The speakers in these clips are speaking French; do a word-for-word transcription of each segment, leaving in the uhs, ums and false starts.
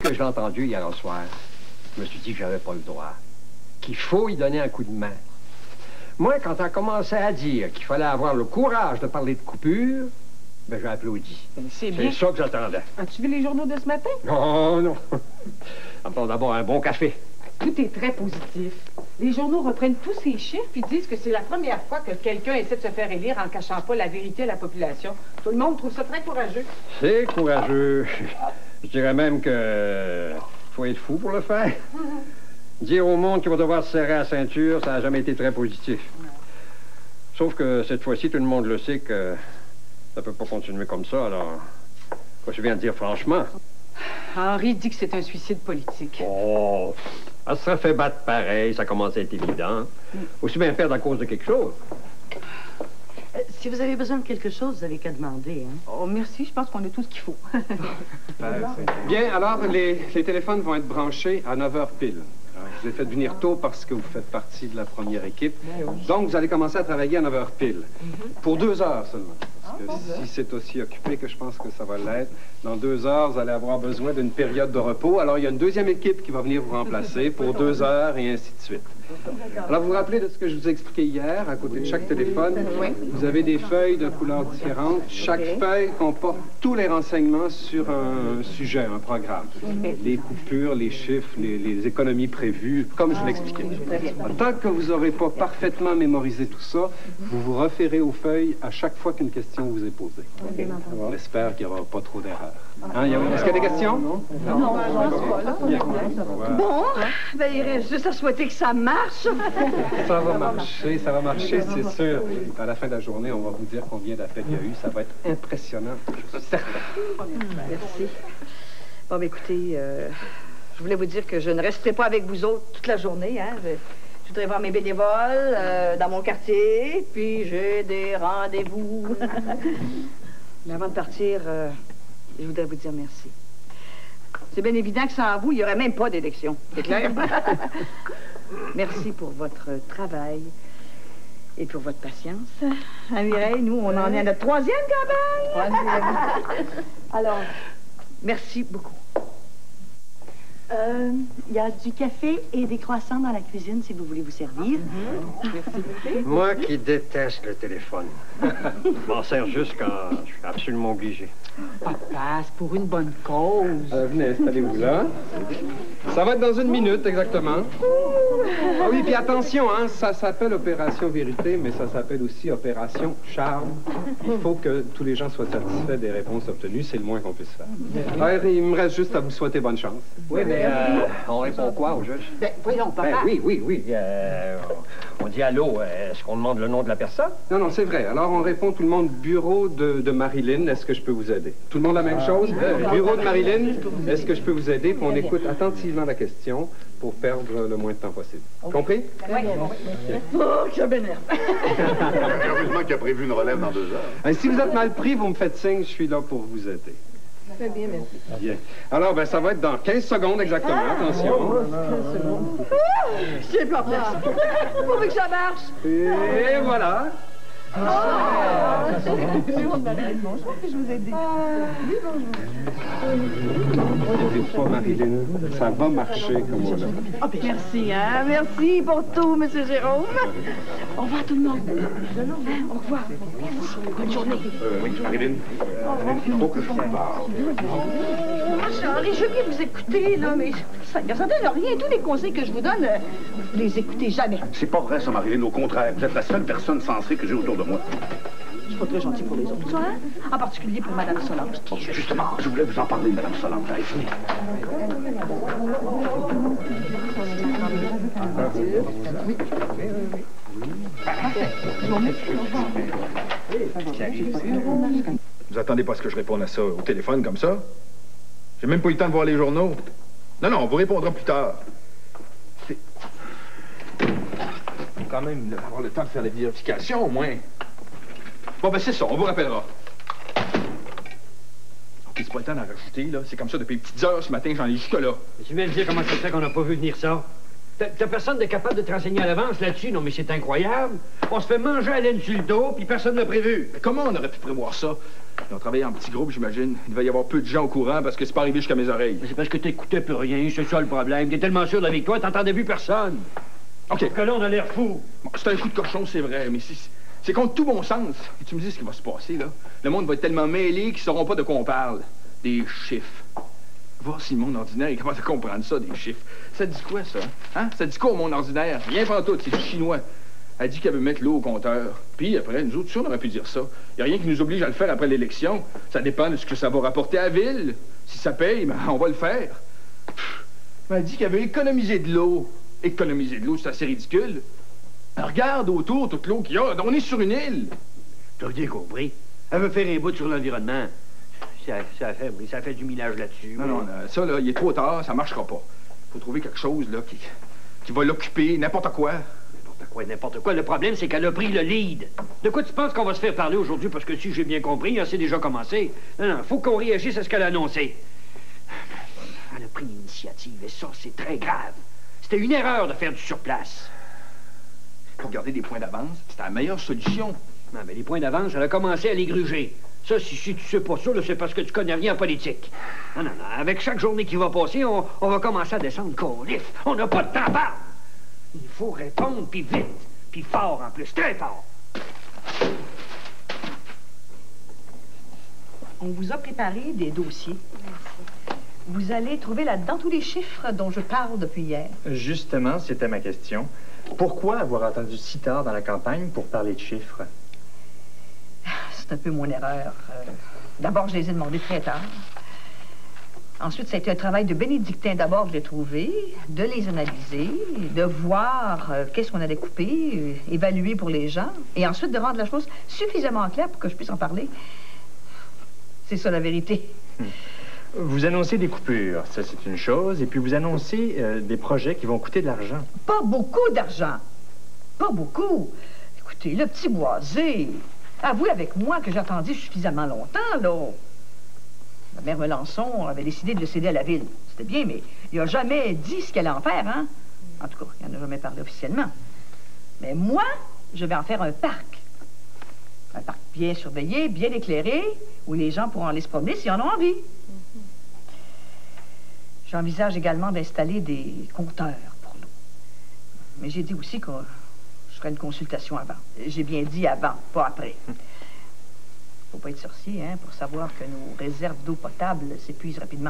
que je l'ai entendu hier au soir, je me suis dit que j'avais pas le droit. Qu'il faut y donner un coup de main. Moi, quand on a commencé à dire qu'il fallait avoir le courage de parler de coupure, ben j'ai applaudi. C'est bien. C'est ça que j'attendais. As-tu vu les journaux de ce matin? Non, non. Attends d'abord un bon café. Tout est très positif. Les journaux reprennent tous ces chiffres et disent que c'est la première fois que quelqu'un essaie de se faire élire en cachant pas la vérité à la population. Tout le monde trouve ça très courageux. C'est courageux. Je dirais même que faut être fou pour le faire. Dire au monde qu'il va devoir se serrer la ceinture, ça n'a jamais été très positif. Sauf que cette fois-ci, tout le monde le sait que ça peut pas continuer comme ça, alors... Quoi, je viens de dire franchement. Henri dit que c'est un suicide politique. Oh, ça se serait fait battre pareil, ça commence à être évident. Mm. Aussi bien perdre à cause de quelque chose. Euh, si vous avez besoin de quelque chose, vous avez qu'à demander, hein? Oh, merci, je pense qu'on a tout ce qu'il faut. Bien, alors, les, les téléphones vont être branchés à neuf heures pile. Alors, je vous ai fait venir tôt parce que vous faites partie de la première équipe. Donc, vous allez commencer à travailler à neuf heures pile. Pour deux heures seulement. Parce que si c'est aussi occupé que je pense que ça va l'être, dans deux heures, vous allez avoir besoin d'une période de repos. Alors, il y a une deuxième équipe qui va venir vous remplacer pour deux heures et ainsi de suite. Alors, vous vous rappelez de ce que je vous ai expliqué hier, à côté de chaque téléphone? Oui. Vous avez des feuilles de couleurs différentes. Chaque okay. feuille comporte tous les renseignements sur un sujet, un programme. Les coupures, les chiffres, les, les économies prévues, comme je vous l'expliquais. Tant que vous n'aurez pas parfaitement mémorisé tout ça, vous vous référez aux feuilles à chaque fois qu'une question vous est posée. Okay. On espère qu'il n'y aura pas trop d'erreurs. Hein, est-ce qu'il y a des questions? Non, non, non, non. Bon, ben, il reste juste à souhaiter que ça marche. Ça va marcher, ça va marcher, c'est sûr. À la fin de la journée, on va vous dire combien d'appels il y a eu. Ça va être impressionnant, je suis certain. Merci. Bon, ben, écoutez, euh, je voulais vous dire que je ne resterai pas avec vous autres toute la journée, hein. Je, je voudrais voir mes bénévoles euh, dans mon quartier, puis j'ai des rendez-vous. Mais avant de partir... Euh, je voudrais vous dire merci. C'est bien évident que sans vous, il n'y aurait même pas d'élection. C'est clair? Merci pour votre travail et pour votre patience. Hein, Mireille, nous, on en est à notre troisième campagne. Alors, merci beaucoup. Euh, il y a du café et des croissants dans la cuisine, si vous voulez vous servir. Mm-hmm. Merci. Moi qui déteste le téléphone. Je m'en sers juste quand je suis absolument obligé. Papa, c'est pour une bonne cause. Euh, venez, installez-vous là. Ça va être dans une minute, exactement. Ah oui, puis attention, hein, ça s'appelle Opération Vérité, mais ça s'appelle aussi Opération Charme. Il faut que tous les gens soient satisfaits des réponses obtenues, c'est le moins qu'on puisse faire. Alors, il me reste juste à vous souhaiter bonne chance. Oui, mais euh, on répond quoi au juge? Ben, voyons, papa. Ben, oui, oui, oui. Euh, on dit allô, est-ce qu'on demande le nom de la personne? Non, non, c'est vrai. Alors, on répond tout le monde, bureau de, de Marilyn, est-ce que je peux vous aider? Tout le monde la même chose? Ah, bureau de Marilyn, est-ce que je peux vous aider? Puis on écoute attentivement la question pour perdre le moins de temps possible. Compris? Oui. Oh, que ça m'énerve. Heureusement qu'il a prévu une relève dans deux heures. Et si vous êtes mal pris, vous me faites signe, je suis là pour vous aider. Très bien, merci. Bien. Alors, ben, ça va être dans quinze secondes exactement. Attention. quinze secondes. J'ai pas place. Pourvu que ça marche. Et voilà. Ah! Bonjour, je vous ai dit. Oui, bonjour. Pas, Marilyn. Ça va marcher comme on l'a fait. Oh, ben, merci, hein. Merci pour tout, M. Jérôme. Au revoir, tout le monde. Au revoir. Bonne journée. Euh, oui, Marilyn. Il faut que je vous parle. Henri, je veux bien vous écouter, là, mais ça ne donne rien. Tous les conseils que je vous donne, vous les écoutez jamais. C'est pas vrai, ça, Marilyn. Au contraire, vous êtes la seule personne sensée que j'ai autour de moi. Je suis pas très gentil pour les autres, ça, hein? En particulier pour Mme Solange. Oh, justement, je voulais vous en parler, Mme Solange. Allez, venez. Vous attendez pas à ce que je réponde à ça au téléphone comme ça? J'ai même pas eu le temps de voir les journaux. Non, non, on vous répondra plus tard. C'est... Faut quand même avoir le temps de faire la vérification, au moins. Bon, ben c'est ça, on vous rappellera. OK, c'est pas le temps d'en rajouter, là. C'est comme ça depuis petites heures ce matin, j'en ai jusque-là. Tu viens de dire comment ça se fait qu'on n'a pas vu venir ça? T'as personne de capable de te renseigner à l'avance là-dessus? Non, mais c'est incroyable. On se fait manger à laine sur le dos, puis personne ne l'a prévu. Mais comment on aurait pu prévoir ça? Ils ont travaillé en petits groupes, j'imagine. Il devait y avoir peu de gens au courant parce que c'est pas arrivé jusqu'à mes oreilles. C'est parce que t'écoutais plus rien, c'est ça le problème. T'es tellement sûr de la victoire, t'entendais plus personne. OK. Sauf que là, on a l'air fou. Bon, c'est un coup de cochon, c'est vrai, mais c'est contre tout bon sens. Et tu me dis ce qui va se passer, là. Le monde va être tellement mêlé qu'ils sauront pas de quoi on parle. Des chiffres. Voir si le monde ordinaire est capable de comprendre ça, des chiffres. Ça dit quoi, ça? Hein? Ça dit quoi au monde ordinaire? Rien pas tout, c'est du chinois. Elle dit qu'elle veut mettre l'eau au compteur. Puis après, nous autres, sûr, on aurait pu dire ça. Il n'y a rien qui nous oblige à le faire après l'élection. Ça dépend de ce que ça va rapporter à la ville. Si ça paye, ben, on va le faire. Pff, elle dit qu'elle veut économiser de l'eau. Économiser de l'eau, c'est assez ridicule. Regarde autour toute l'eau qu'il y a. On est sur une île. T'as bien compris. Elle veut faire un bout sur l'environnement. Ça, ça, fait, ça fait du millage là-dessus. Non, oui. non, ça, là, il est trop tard, ça marchera pas. Faut trouver quelque chose, là, qui, qui va l'occuper, n'importe quoi. N'importe quoi, n'importe quoi. Le problème, c'est qu'elle a pris le lead. De quoi tu penses qu'on va se faire parler aujourd'hui? Parce que si j'ai bien compris, c'est déjà commencé. Non, non, faut qu'on réagisse à ce qu'elle a annoncé. Elle a pris l'initiative, et ça, c'est très grave. C'était une erreur de faire du surplace. Pour garder des points d'avance, c'était la meilleure solution. Non, mais les points d'avance, elle a commencé à les gruger. Ça, si, si tu sais pas ça, c'est parce que tu connais rien en politique. Non, non, non. Avec chaque journée qui va passer, on, on va commencer à descendre colif. On n'a pas de temps à perdre. Il faut répondre, puis vite, puis fort en plus, très fort. On vous a préparé des dossiers. Merci. Vous allez trouver là-dedans tous les chiffres dont je parle depuis hier. Justement, c'était ma question. Pourquoi avoir attendu si tard dans la campagne pour parler de chiffres? C'est un peu mon erreur. Euh, D'abord, je les ai demandés très tard. Ensuite, ça a été un travail de bénédictin d'abord de les trouver, de les analyser, de voir euh, qu'est-ce qu'on allait couper, euh, évaluer pour les gens, et ensuite de rendre la chose suffisamment claire pour que je puisse en parler. C'est ça la vérité. Vous annoncez des coupures, ça c'est une chose, et puis vous annoncez euh, des projets qui vont coûter de l'argent. Pas beaucoup d'argent. Pas beaucoup. Écoutez, le petit boisé... Avouez avec moi que j'ai attendu suffisamment longtemps, là. La mère Melançon avait décidé de le céder à la ville. C'était bien, mais il n'a jamais dit ce qu'elle allait en faire, hein? En tout cas, il n'en a jamais parlé officiellement. Mais moi, je vais en faire un parc. Un parc bien surveillé, bien éclairé, où les gens pourront aller se promener s'ils en ont envie. Mm-hmm. J'envisage également d'installer des compteurs pour l'eau. Mais j'ai dit aussi que je ferai une consultation avant. J'ai bien dit avant, pas après. Faut pas être sorcier, hein, pour savoir que nos réserves d'eau potable s'épuisent rapidement.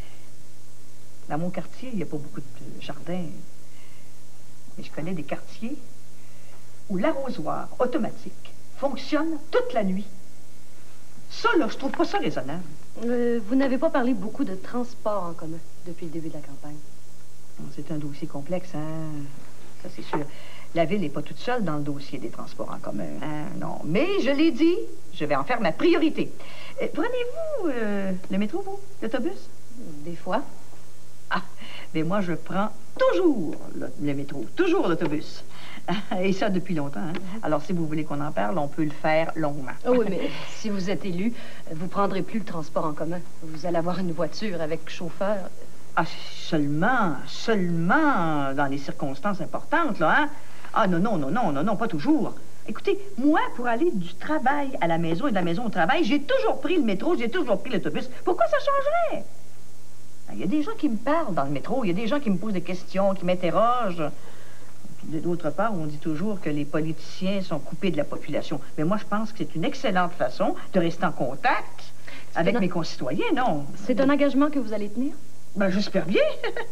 Dans mon quartier, il n'y a pas beaucoup de jardins. Mais je connais des quartiers où l'arrosoir automatique fonctionne toute la nuit. Ça, là, je trouve pas ça raisonnable. Euh, vous n'avez pas parlé beaucoup de transport en commun depuis le début de la campagne. C'est un dossier complexe, hein. Ça, c'est sûr. La ville n'est pas toute seule dans le dossier des transports en commun, hein, non. Mais je l'ai dit, je vais en faire ma priorité. Euh, Prenez-vous euh, le métro, vous, l'autobus? Des fois. Ah, mais moi, je prends toujours le, le métro, toujours l'autobus. Et ça, depuis longtemps, hein. Alors, si vous voulez qu'on en parle, on peut le faire longuement. Oh, oui, mais si vous êtes élu, vous prendrez plus le transport en commun. Vous allez avoir une voiture avec chauffeur. Ah, seulement, seulement dans les circonstances importantes, là, hein? Ah, non, non, non, non, non, non, pas toujours. Écoutez, moi, pour aller du travail à la maison et de la maison au travail, j'ai toujours pris le métro, j'ai toujours pris l'autobus. Pourquoi ça changerait? Il y a des gens qui me parlent dans le métro, il y a des gens qui me posent des questions, qui m'interrogent. D'autre part, on dit toujours que les politiciens sont coupés de la population. Mais moi, je pense que c'est une excellente façon de rester en contact avec mes concitoyens, non? C'est un engagement que vous allez tenir? Ben, j'espère bien.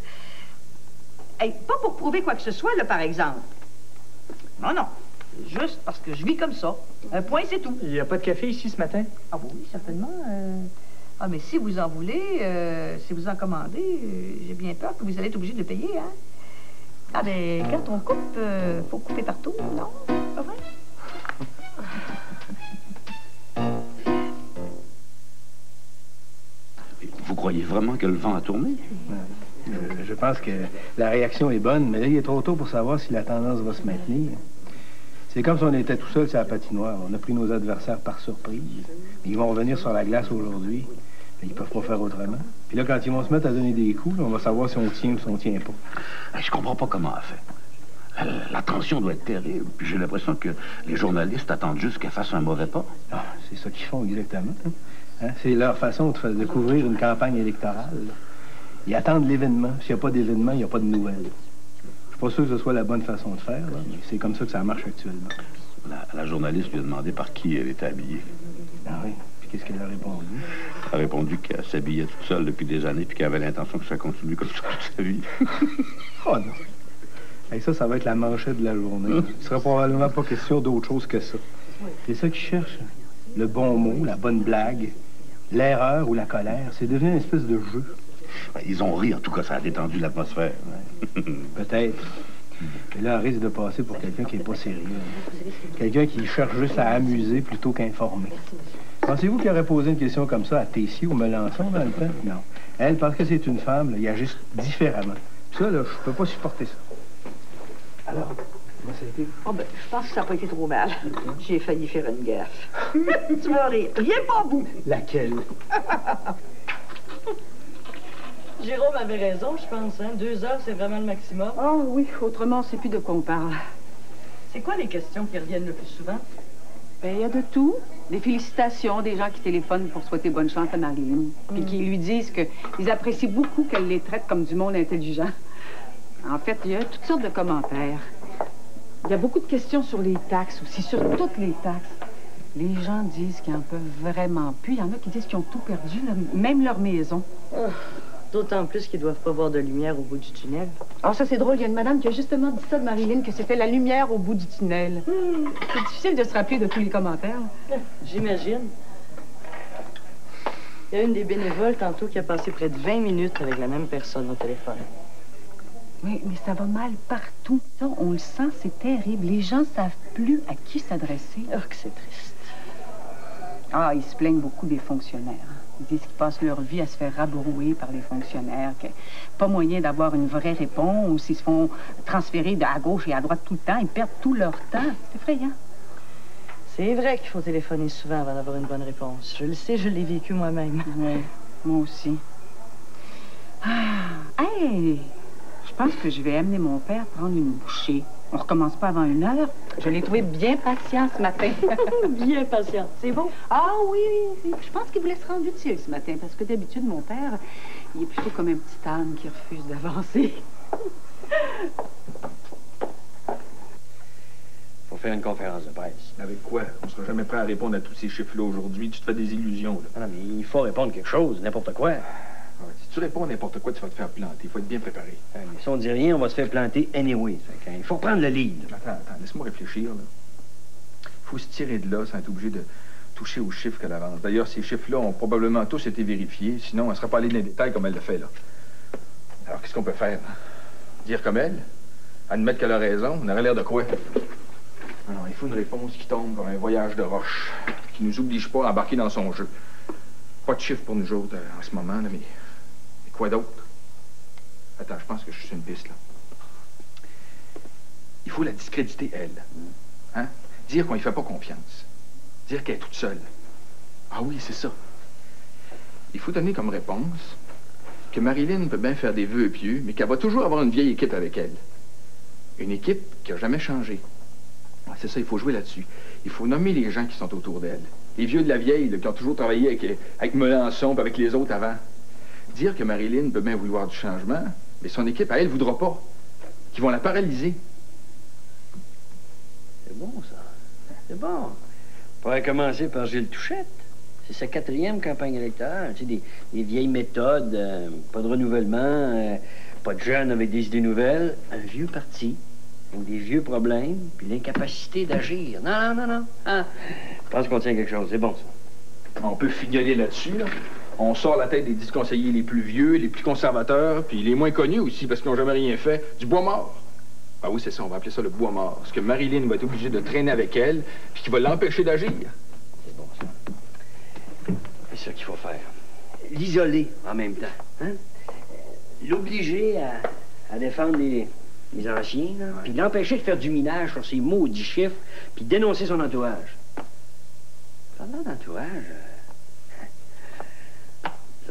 Hey, pas pour prouver quoi que ce soit, là, par exemple. Non, non. Juste parce que je vis comme ça. Un point, c'est tout. Il n'y a pas de café ici ce matin? Ah oui, certainement. Euh... Ah, mais si vous en voulez, euh, si vous en commandez, euh, j'ai bien peur que vous allez être obligé de le payer, hein? Ah, ben, quand on coupe, euh, faut couper partout, non? Pas vrai? Vous croyez vraiment que le vent a tourné? Euh, je pense que la réaction est bonne, mais là, il est trop tôt pour savoir si la tendance va se maintenir. C'est comme si on était tout seul sur la patinoire. On a pris nos adversaires par surprise. Ils vont revenir sur la glace aujourd'hui. Mais ils peuvent pas faire autrement. Puis là, quand ils vont se mettre à donner des coups, là, on va savoir si on tient ou si on tient pas. Je comprends pas comment elle fait. La, la tension doit être terrible. Puis j'ai l'impression que les journalistes attendent juste qu'elle fasse un mauvais pas. Ah, c'est ça qu'ils font exactement. Hein? C'est leur façon de, de couvrir une campagne électorale. Là. Ils attendent l'événement. S'il n'y a pas d'événement, il n'y a pas de nouvelles. Je suis pas sûr que ce soit la bonne façon de faire, là, mais c'est comme ça que ça marche actuellement. La, la journaliste lui a demandé par qui elle était habillée. Ah oui? Puis qu'est-ce qu'elle a répondu? Elle a répondu qu'elle s'habillait toute seule depuis des années puis qu'elle avait l'intention que ça continue comme ça toute sa vie. Oh non! Et ça, ça va être la manchette de la journée. Il ne sera probablement pas question d'autre chose que ça. C'est ça qu'ils cherchent. Le bon mot, la bonne blague, l'erreur ou la colère. C'est devenu une espèce de jeu. Ils ont ri, en tout cas, ça a détendu l'atmosphère. Peut-être. Mais là, on risque de passer pour quelqu'un qui n'est pas sérieux. Quelqu'un qui cherche juste à amuser plutôt qu'informer. Pensez-vous qu'il aurait posé une question comme ça à Tessier ou Melançon dans le temps? Non. Elle, parce que c'est une femme, là, il agisse différemment. Ça, là, je peux pas supporter ça. Alors, comment ça a été? Oh ben, je pense que ça n'a pas été trop mal. J'ai failli faire une gaffe. Tu vas rire. Viens pas au bout. Laquelle? Jérôme avait raison, je pense, hein? Deux heures, c'est vraiment le maximum. Oh oui, autrement, on ne sait plus de quoi on parle. C'est quoi les questions qui reviennent le plus souvent? Ben, il y a de tout. Des félicitations, des gens qui téléphonent pour souhaiter bonne chance à Marilyn. Puis qui lui disent qu'ils apprécient beaucoup qu'elle les traite comme du monde intelligent. En fait, il y a toutes sortes de commentaires. Il y a beaucoup de questions sur les taxes aussi, sur toutes les taxes. Les gens disent qu'ils en peuvent vraiment plus. Il y en a qui disent qu'ils ont tout perdu, là, même leur maison. Oh, d'autant plus qu'ils doivent pas voir de lumière au bout du tunnel. Ah, ça, c'est drôle. Il y a une madame qui a justement dit ça de Marilyn, que c'était la lumière au bout du tunnel. Hmm. C'est difficile de se rappeler de tous les commentaires. J'imagine. Il y a une des bénévoles, tantôt, qui a passé près de vingt minutes avec la même personne au téléphone. Oui, mais ça va mal partout. Ça, on le sent, c'est terrible. Les gens savent plus à qui s'adresser. Oh, que c'est triste. Ah, ils se plaignent beaucoup des fonctionnaires. Ils disent qu'ils passent leur vie à se faire rabrouer par les fonctionnaires, qu'il n'y a pas moyen d'avoir une vraie réponse. Ils se font transférer de à gauche et à droite tout le temps. Ils perdent tout leur temps. C'est effrayant. C'est vrai qu'il faut téléphoner souvent avant d'avoir une bonne réponse. Je le sais, je l'ai vécu moi-même. Oui, moi aussi. Ah, hey! Je pense que je vais amener mon père prendre une bouchée. On recommence pas avant une heure. Je l'ai trouvé bien patient ce matin. Bien patient. C'est bon? Ah oui, oui. Je pense qu'il voulait se rendre utile ce matin, parce que d'habitude, mon père, il est plutôt comme un petit âne qui refuse d'avancer. Faut faire une conférence de presse. Avec quoi? On sera jamais prêt à répondre à tous ces chiffres-là aujourd'hui. Tu te fais des illusions, là. Ah non, mais il faut répondre quelque chose, n'importe quoi. Ouais, si tu réponds à n'importe quoi, tu vas te faire planter. Il faut être bien préparé. Ah, mais si on dit rien, on va se faire planter anyway. Fait il faut prendre le lead. Attends, attends, laisse-moi réfléchir, là. Il faut se tirer de là sans être obligé de toucher aux chiffres qu'elle avance. D'ailleurs, ces chiffres-là ont probablement tous été vérifiés. Sinon, elle ne serait pas allée dans les détails comme elle le fait, là. Alors, qu'est-ce qu'on peut faire? Dire comme elle? Admettre qu'elle a raison? On aurait l'air de quoi? Alors, il faut une réponse qui tombe comme un voyage de roche, qui nous oblige pas à embarquer dans son jeu. Pas de chiffres pour nous autres euh, en ce moment, là, mais... mais quoi d'autre? Attends, je pense que je suis sur une piste, là. Il faut la discréditer, elle. Hein? Dire qu'on y fait pas confiance. Dire qu'elle est toute seule. Ah oui, c'est ça. Il faut donner comme réponse que Marilyn peut bien faire des vœux pieux, mais qu'elle va toujours avoir une vieille équipe avec elle. Une équipe qui a jamais changé. Ah, c'est ça, il faut jouer là-dessus. Il faut nommer les gens qui sont autour d'elle. Les vieux de la vieille, là, qui ont toujours travaillé avec, avec Melançon et avec les autres avant. Dire que Marilyn peut bien vouloir du changement, mais son équipe, à elle, ne voudra pas. Qu'ils vont la paralyser. C'est bon, ça. C'est bon. On pourrait commencer par Gilles Touchette. C'est sa quatrième campagne électorale. Tu sais, des, des vieilles méthodes, euh, pas de renouvellement, euh, pas de jeunes avec des idées nouvelles. Un vieux parti, avec des vieux problèmes, puis l'incapacité d'agir. Non, non, non, non. Ah, je pense qu'on tient quelque chose. C'est bon, ça. On peut fignoler là-dessus, là. On sort la tête des dix conseillers les plus vieux, les plus conservateurs, puis les moins connus aussi, parce qu'ils n'ont jamais rien fait, du bois mort. Ah oui, c'est ça, on va appeler ça le bois mort. Parce que Marilyn va être obligée de traîner avec elle, puis qui va l'empêcher d'agir. C'est bon, ça. C'est ça qu'il faut faire. L'isoler en même temps. Hein? L'obliger à, à défendre les, les anciens, là, ouais. Puis l'empêcher de faire du minage sur ses maudits chiffres, puis dénoncer son entourage. Parlant d'entourage, euh,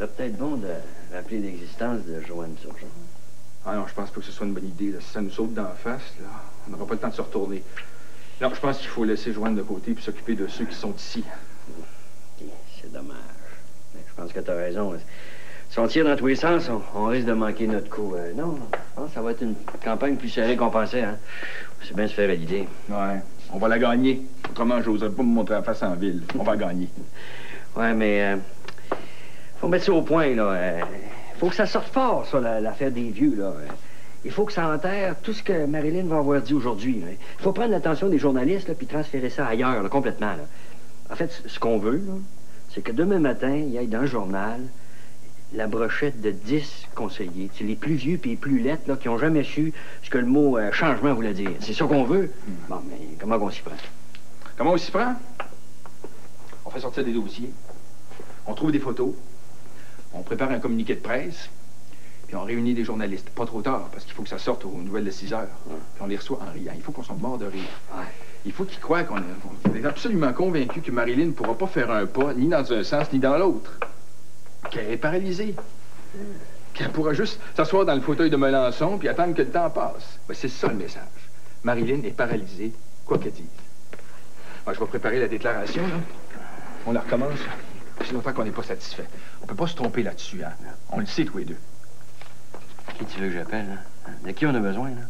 serait peut-être bon de rappeler l'existence de Joanne Turgeon. Ah non, je pense pas que ce soit une bonne idée. Là. Si ça nous saute d'en face, là, on n'aura pas le temps de se retourner. Non, je pense qu'il faut laisser Joanne de côté puis s'occuper de ceux qui sont ici. C'est dommage. Mais je pense que t'as raison. Si on tire dans tous les sens, on, on risque de manquer notre coup. Euh, non, je pense que ça va être une campagne plus serrée qu'on pensait. Hein? C'est bien se faire valider. Ouais, on va la gagner. Autrement, j'oserais pas me montrer la face en ville. On va gagner. Ouais, mais euh, faut mettre ça au point, là. Euh, faut que ça sorte fort, ça, l'affaire des vieux, là. Il faut que ça enterre tout ce que Marilyn va avoir dit aujourd'hui. Il faut prendre l'attention des journalistes, là, puis transférer ça ailleurs, là, complètement, là. En fait, ce qu'on veut, là, c'est que demain matin, il y ait dans le journal la brochette de dix conseillers. C'est les plus vieux puis les plus lettres, là, qui n'ont jamais su ce que le mot euh, changement voulait dire. C'est ça qu'on veut. Bon, mais comment on s'y prend? Comment on s'y prend? On fait sortir des dossiers. On trouve des photos. On prépare un communiqué de presse. Puis on réunit des journalistes. Pas trop tard, parce qu'il faut que ça sorte aux nouvelles de six heures. Ouais. Puis on les reçoit en riant. Il faut qu'on soit mort de rire. Ouais. Il faut qu'ils croient qu'on est, on est absolument convaincus que Marilyn ne pourra pas faire un pas, ni dans un sens, ni dans l'autre. Qu'elle est paralysée. Qu'elle pourra juste s'asseoir dans le fauteuil de Melançon puis attendre que le temps passe. Ben, c'est ça le message. Marilyn est paralysée, quoi qu'elle dise. Ben, je vais préparer la déclaration, là. On la recommence. C'est longtemps qu'on n'est pas satisfait. On peut pas se tromper là-dessus, hein. On le sait, tous les deux. Qui tu veux que j'appelle, hein? De qui on a besoin, là?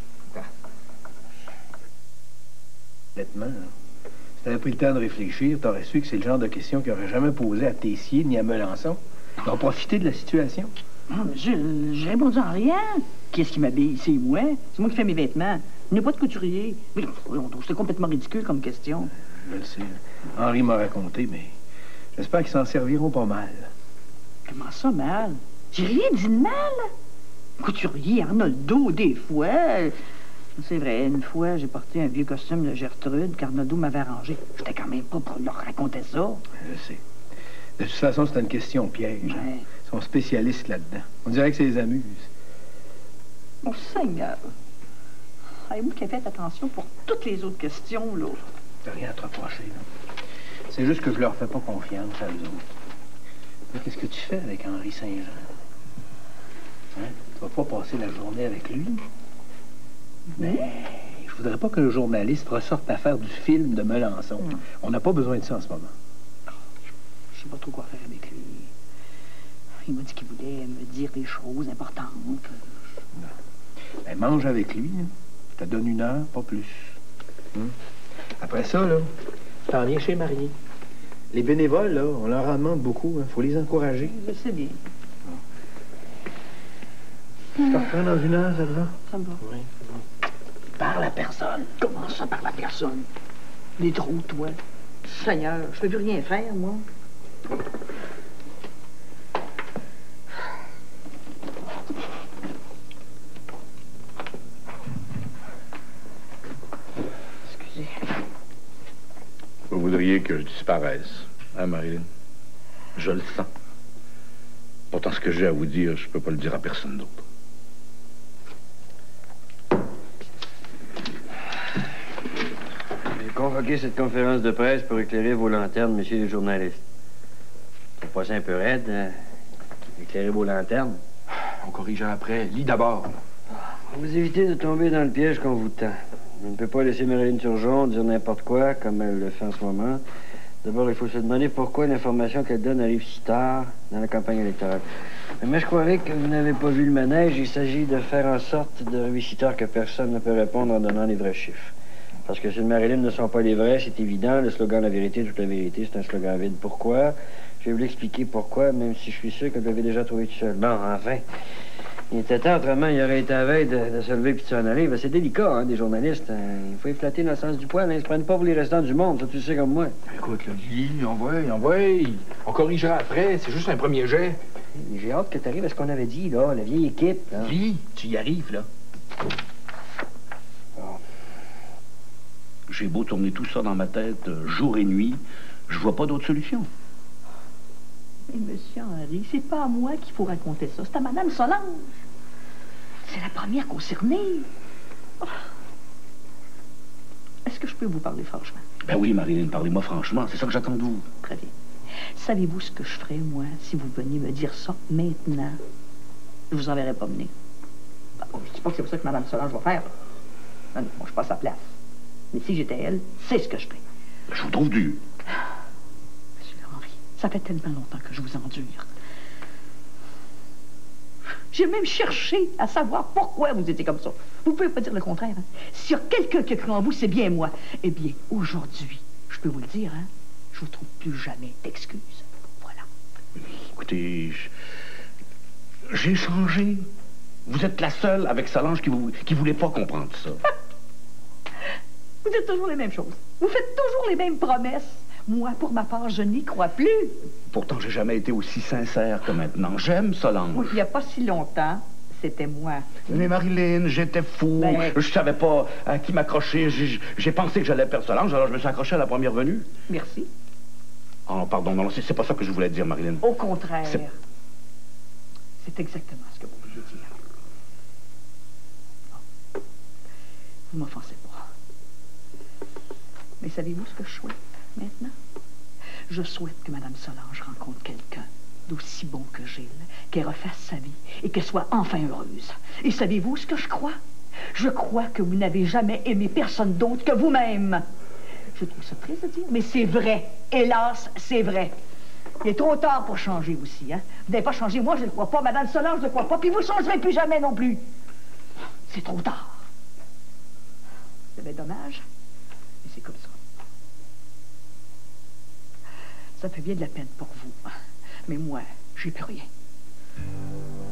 Honnêtement, si t'avais pris le temps de réfléchir, t'aurais su que c'est le genre de question qu'il n'aurait jamais posé à Tessier ni à Melançon. Ils ont profité de la situation. Non, mais j'ai répondu en rien. Qu'est-ce qui m'habille? C'est moi. C'est moi qui fais mes vêtements. Il n'y a pas de couturier. Mais c'est complètement ridicule comme question. Je le sais. Henri m'a raconté, mais j'espère qu'ils s'en serviront pas mal. Comment ça, mal? J'ai rien dit de mal. Couturier, Arnoldo, des fois... C'est vrai, une fois, j'ai porté un vieux costume de Gertrude qu'Arnoldo m'avait arrangé. J'étais quand même pas pour leur raconter ça. Je sais. De toute façon, c'est une question piège. Ouais. Hein? Ils sont spécialistes là-dedans. On dirait que ça les amuse. Mon Seigneur. Avez-vous qu'à fait attention pour toutes les autres questions, là? T'as rien à te reprocher, là. C'est juste que je leur fais pas confiance à eux autres. Qu'est-ce que tu fais avec Henri Saint-Jean? Hein? Tu vas pas passer la journée avec lui? Mais je voudrais pas que le journaliste ressorte l'affaire du film de Melançon. Mm. On n'a pas besoin de ça en ce moment. Je sais pas trop quoi faire avec lui. Il m'a dit qu'il voulait me dire des choses importantes. Non. Ben, mange avec lui. Hein. Je te donne une heure, pas plus. Hum? Après ça, là, tu t'en viens chez Marie. Les bénévoles, là, on leur en demande beaucoup. Il hein. faut les encourager. Je sais bien. Je te reprends dans une heure, ça te va? Ça me va. Oui. Parle à personne. Comment ça, parle à personne? Les trous, toi. Seigneur, je peux plus rien faire, moi. Excusez. Vous voudriez que je disparaisse, hein, Marilyn? Je le sens. Pourtant, ce que j'ai à vous dire, je peux pas le dire à personne d'autre. Convoquer cette conférence de presse pour éclairer vos lanternes, messieurs les journalistes. C'est pas ça un peu raide, hein? Éclairer vos lanternes? On corrigera après. Lis d'abord. Vous évitez de tomber dans le piège qu'on vous tend. On ne peut pas laisser Marilyn Turgeon dire n'importe quoi, comme elle le fait en ce moment. D'abord, il faut se demander pourquoi l'information qu'elle donne arrive si tard dans la campagne électorale. Mais je croirais que vous n'avez pas vu le manège. Il s'agit de faire en sorte de arriver si tard que personne ne peut répondre en donnant les vrais chiffres. Parce que si le Marilyn ne sont pas les vrais, c'est évident. Le slogan « La vérité, toute la vérité », c'est un slogan vide. Pourquoi? Je vais vous l'expliquer pourquoi, même si je suis sûr que vous l'avez déjà trouvé tout seul. Bon, enfin, il était temps, autrement, il aurait été à veille de, de se lever puis de s'en aller. Ben, c'est délicat, hein, des journalistes. Hein. Il faut les flatter dans le sens du poil. Hein. Ils se prennent pas pour les restants du monde, ça, tu sais comme moi. Écoute, là, lis, envoie, envoie. On corrigera après, c'est juste un premier jet. J'ai hâte que tu arrives à ce qu'on avait dit, là, la vieille équipe. Là. Lis, tu y arrives, là. J'ai beau tourner tout ça dans ma tête euh, jour et nuit, je vois pas d'autre solution. Mais monsieur Henri, c'est pas à moi qu'il faut raconter ça, c'est à Madame Solange. C'est la première concernée. Oh. Est-ce que je peux vous parler franchement? Ben oui, Marilyn, parlez-moi franchement, c'est ça que j'attends de vous. Très bien. Savez-vous ce que je ferais, moi, si vous veniez me dire ça maintenant? Je vous enverrai pas mener. Ben, je dis pas que c'est pour ça que Mme Solange va faire. Non, non, moi, je suis pas à sa place. Mais si j'étais elle, c'est ce que je ferais. Je vous trouve dur. Monsieur Henry, ça fait tellement longtemps que je vous endure. J'ai même cherché à savoir pourquoi vous étiez comme ça. Vous pouvez pas dire le contraire. Hein? S'il y a quelqu'un qui a cru en vous, c'est bien moi. Eh bien, aujourd'hui, je peux vous le dire, hein, je vous trouve plus jamais d'excuses. Voilà. Écoutez, je- j'ai changé. Vous êtes la seule avec Solange qui vous, qui voulait pas comprendre ça. Vous dites toujours les mêmes choses. Vous faites toujours les mêmes promesses. Moi, pour ma part, je n'y crois plus. Pourtant, j'ai jamais été aussi sincère que maintenant. J'aime Solange. Oui, il n'y a pas si longtemps, c'était moi. Mais Marilyn, j'étais fou. Ben- Je savais pas à qui m'accrocher. J'ai j'ai pensé que j'allais perdre Solange, alors je me suis accroché à la première venue. Merci. Oh, pardon, non, c'est c'est pas ça que je voulais dire, Marilyn. Au contraire. C'est- C'est exactement ce que vous vouliez dire. Bon. Vous m'offensez pas. Mais savez-vous ce que je souhaite maintenant? Je souhaite que Mme Solange rencontre quelqu'un d'aussi bon que Gilles, qu'elle refasse sa vie et qu'elle soit enfin heureuse. Et savez-vous ce que je crois? Je crois que vous n'avez jamais aimé personne d'autre que vous-même. Je trouve ça triste à dire, mais c'est vrai. Hélas, c'est vrai. Il est trop tard pour changer aussi, hein? Vous n'avez pas changé, moi je ne crois pas, Mme Solange je ne crois pas, puis vous ne changerez plus jamais non plus. C'est trop tard. C'est bien dommage, mais c'est comme ça. Ça fait bien de la peine pour vous, mais moi, j'ai plus rien.